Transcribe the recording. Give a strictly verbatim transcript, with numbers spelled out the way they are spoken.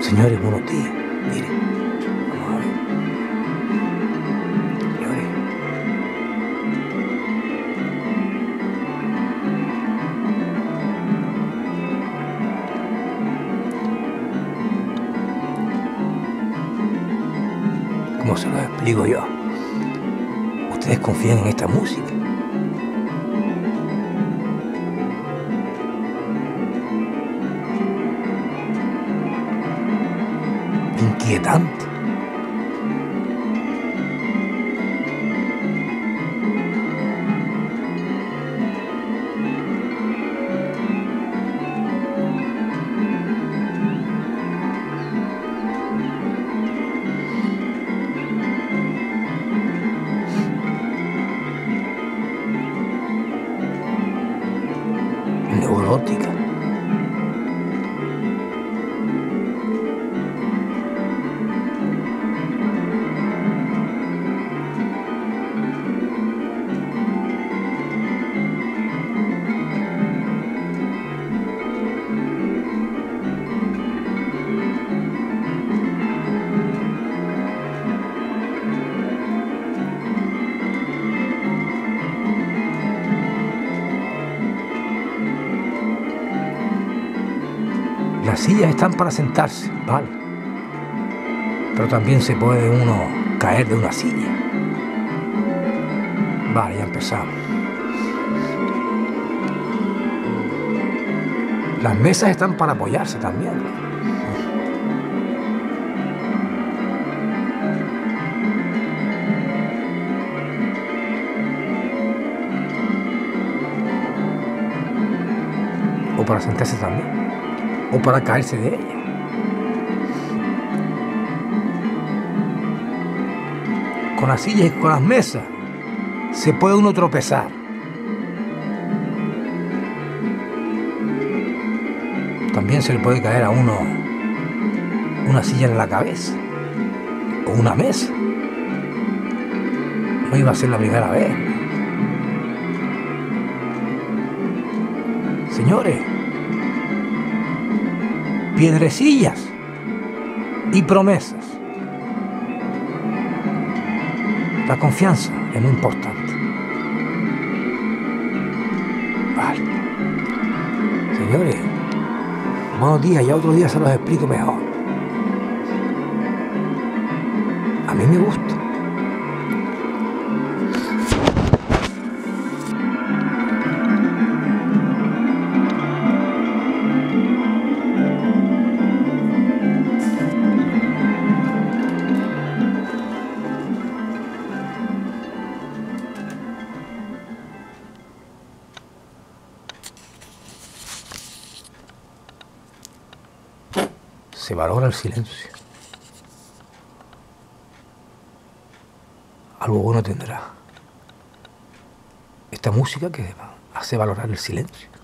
Señores, buenos días. Miren, vamos a ver. Señores. ¿Cómo se lo explico yo? ¿Ustedes confían en esta música? Inquietante. Neurótica. Las sillas están para sentarse, ¿vale? Pero también se puede uno caer de una silla. Vale, ya empezamos. Las mesas están para apoyarse también. O para sentarse también. O para caerse de ella. Con las sillas y con las mesas se puede uno tropezar. También se le puede caer a uno una silla en la cabeza o una mesa. No iba a ser la primera vez. Señores, piedrecillas y promesas. La confianza es muy importante. Vale. Señores, buenos días, ya otro día se los explico mejor. A mí me gusta. Se valora el silencio. Algo bueno tendrá esta música que hace valorar el silencio.